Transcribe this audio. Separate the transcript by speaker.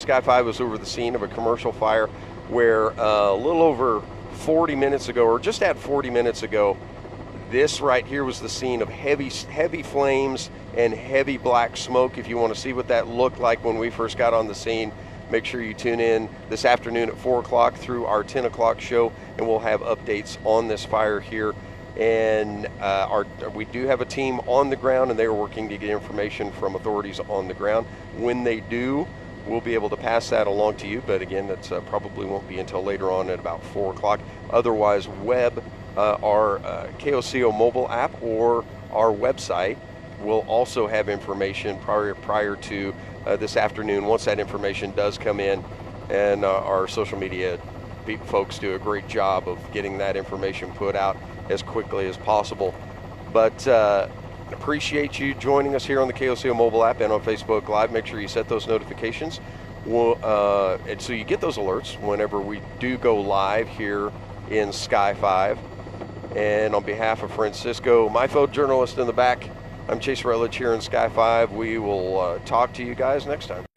Speaker 1: Sky 5 was over the scene of a commercial fire where a little over 40 minutes ago, or just at 40 minutes ago, this right here was the scene of heavy flames and heavy black smoke. If you want to see what that looked like when we first got on the scene, make sure you tune in this afternoon at 4 o'clock through our 10 o'clock show, and we'll have updates on this fire here. And we do have a team on the ground, and they are working to get information from authorities on the ground. When they do, we'll be able to pass that along to you, but again, that's probably won't be until later on at about 4 o'clock. Otherwise, our KOCO mobile app or our website will also have information prior to this afternoon, once that information does come in. And our social media folks do a great job of getting that information put out as quickly as possible. But appreciate you joining us here on the KOCO mobile app and on Facebook Live. Make sure you set those notifications, and so you get those alerts whenever we do go live here in Sky 5. And on behalf of Francisco, my photojournalist in the back, I'm Chase Rutledge here in Sky 5. We will talk to you guys next time.